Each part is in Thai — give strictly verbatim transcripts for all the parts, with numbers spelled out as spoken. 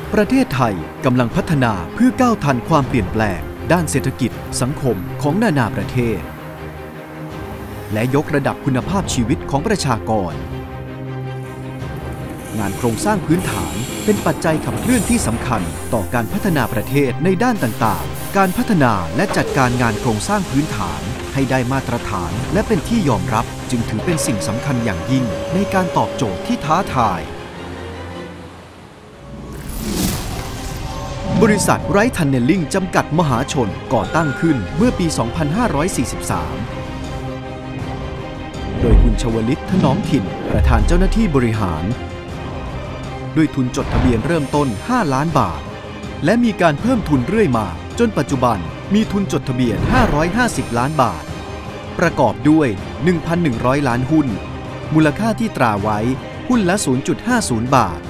ประเทศไทยกำลังพัฒนาเพื่อก้าวทันความเปลี่ยนแปลงด้านเศรษฐกิจสังคมของนานาประเทศและยกระดับคุณภาพชีวิตของประชากรงานโครงสร้างพื้นฐานเป็นปัจจัยขับเคลื่อนที่สำคัญต่อการพัฒนาประเทศในด้านต่างๆการพัฒนาและจัดการงานโครงสร้างพื้นฐานให้ได้มาตรฐานและเป็นที่ยอมรับจึงถือเป็นสิ่งสำคัญอย่างยิ่งในการตอบโจทย์ที่ท้าทายบริษัทไรท์ทันเนลลิ่งจำกัดมหาชนก่อตั้งขึ้นเมื่อปี สองพันห้าร้อยสี่สิบสาม โดยคุณชวลิต ถนอมถิ่นประธานเจ้าหน้าที่บริหารด้วยทุนจดทะเบียนเริ่มต้น ห้า ล้านบาทและมีการเพิ่มทุนเรื่อยมาจนปัจจุบันมีทุนจดทะเบียน ห้าร้อยห้าสิบ ล้านบาทประกอบด้วย หนึ่งพันหนึ่งร้อย ล้านหุ้นมูลค่าที่ตราไว้หุ้นละ ศูนย์จุดห้าศูนย์ บาท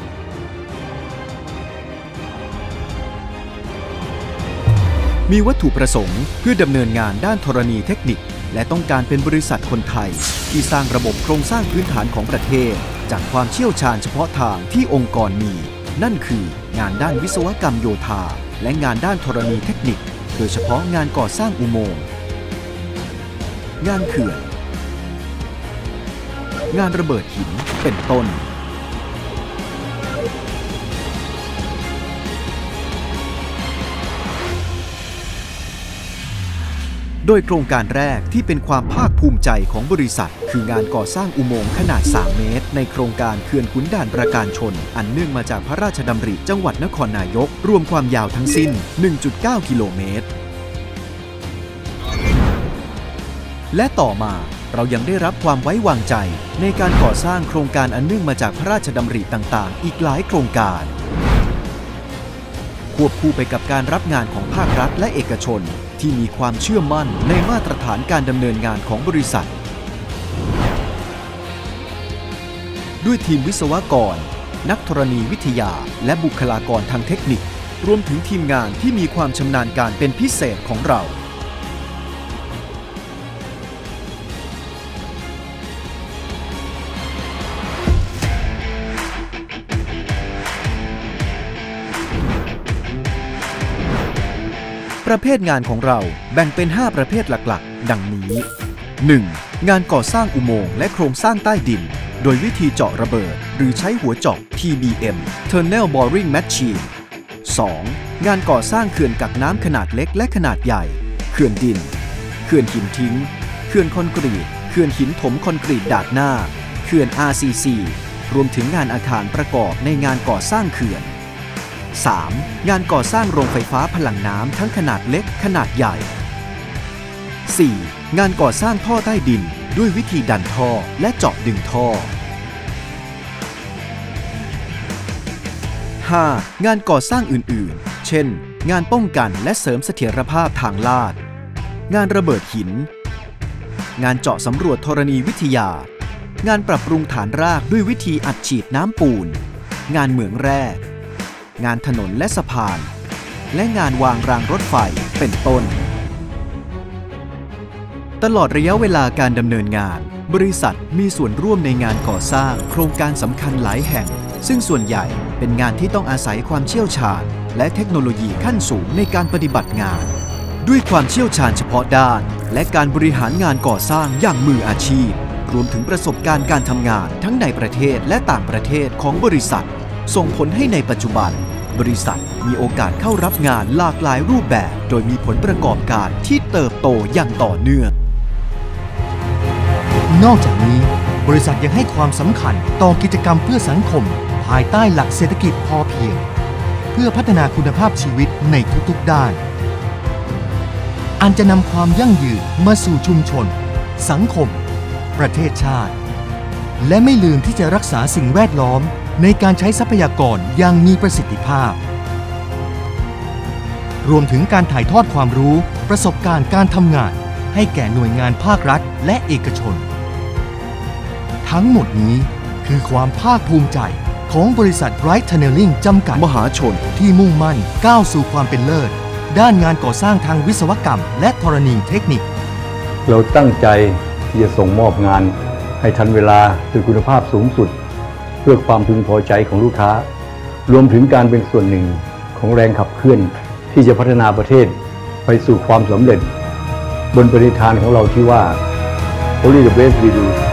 มีวัตถุประสงค์เพื่อดำเนินงานด้านธรณีเทคนิคและต้องการเป็นบริษัทคนไทยที่สร้างระบบโครงสร้างพื้นฐานของประเทศจากความเชี่ยวชาญเฉพาะทางที่องค์กรมีนั่นคืองานด้านวิศวกรรมโยธาและงานด้านธรณีเทคนิคโดยเฉพาะงานก่อสร้างอุโมงค์งานเขื่อนงานระเบิดหินเป็นต้นโดยโครงการแรกที่เป็นความภาคภูมิใจของบริษัทคืองานก่อสร้างอุโมงค์ขนาด สาม เมตรในโครงการเขื่อนขุนด่านประการชนอันเนื่องมาจากพระราชดำริจังหวัดนครนายกรวมความยาวทั้งสิ้น หนึ่งจุดเก้า กิโลเมตรและต่อมาเรายังได้รับความไว้วางใจในการก่อสร้างโครงการอันเนื่องมาจากพระราชดำริต่างๆอีกหลายโครงการควบคู่ไปกับการรับงานของภาครัฐและเอกชนที่มีความเชื่อมั่นในมาตรฐานการดำเนินงานของบริษัทด้วยทีมวิศวกรนักธรณีวิทยาและบุคลากรทางเทคนิครวมถึงทีมงานที่มีความชำนาญการเป็นพิเศษของเราประเภทงานของเราแบ่งเป็น ห้า ประเภทหลักๆดังนี้ หนึ่ง งานก่อสร้างอุโมงค์และโครงสร้างใต้ดินโดยวิธีเจาะระเบิดหรือใช้หัวเจาะ ที บี เอ็ม Tunnel Boring Machine สอง งานก่อสร้างเขื่อนกักน้ำขนาดเล็กและขนาดใหญ่เขื่อนดินเขื่อนหินทิ้งเขื่อนคอนกรีตเขื่อนหินถมคอนกรีตดาดหน้าเขื่อน อาร์ ซี ซี รวมถึงงานอาคารประกอบในงานก่อสร้างเขื่อนสาม งานก่อสร้างโรงไฟฟ้าพลังน้ำทั้งขนาดเล็กขนาดใหญ่ สี่ งานก่อสร้างท่อใต้ดินด้วยวิธีดันท่อและเจาะดึงท่อ ห้า งานก่อสร้างอื่นๆเช่นงานป้องกันและเสริมเสถียรภาพทางลาดงานระเบิดหินงานเจาะสำรวจธรณีวิทยางานปรับปรุงฐานรากด้วยวิธีอัดฉีดน้ำปูนงานเหมืองแร่งานถนนและสะพานและงานวางรางรถไฟเป็นต้นตลอดระยะเวลาการดำเนินงานบริษัทมีส่วนร่วมในงานก่อสร้างโครงการสำคัญหลายแห่งซึ่งส่วนใหญ่เป็นงานที่ต้องอาศัยความเชี่ยวชาญและเทคโนโลยีขั้นสูงในการปฏิบัติงานด้วยความเชี่ยวชาญเฉพาะด้านและการบริหารงานก่อสร้างอย่างมืออาชีพรวมถึงประสบการณ์การทำงานทั้งในประเทศและต่างประเทศของบริษัทส่งผลให้ในปัจจุบันบริษัทมีโอกาสเข้ารับงานหลากหลายรูปแบบโดยมีผลประกอบการที่เติบโตอย่างต่อเนื่องนอกจากนี้บริษัทยังให้ความสำคัญต่อกิจกรรมเพื่อสังคมภายใต้หลักเศรษฐกิจพอเพียงเพื่อพัฒนาคุณภาพชีวิตในทุกๆด้านอันจะนำความยั่งยืนมาสู่ชุมชนสังคมประเทศชาติและไม่ลืมที่จะรักษาสิ่งแวดล้อมในการใช้ทรัพยากรอย่างมีประสิทธิภาพรวมถึงการถ่ายทอดความรู้ประสบการณ์การทำงานให้แก่หน่วยงานภาครัฐและเอกชนทั้งหมดนี้คือความภาคภูมิใจของบริษัท Right Tunneling จำกัดมหาชนที่มุ่งมั่นก้าวสู่ความเป็นเลิศด้านงานก่อสร้างทางวิศวกรรมและธรณีเทคนิคเราตั้งใจที่จะส่งมอบงานให้ทันเวลาด้วยคุณภาพสูงสุดเพื่อความพึงพอใจของลูกค้ารวมถึงการเป็นส่วนหนึ่งของแรงขับเคลื่อนที่จะพัฒนาประเทศไปสู่ความสำเร็จบนปณิธานของเราที่ว่า Only the best we do